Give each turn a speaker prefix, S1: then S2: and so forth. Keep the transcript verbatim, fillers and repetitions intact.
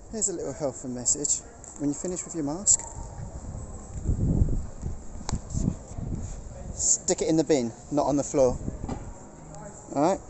S1: Here's a little helpful message. When you finish with your mask, stick it in the bin, not on the floor. Alright?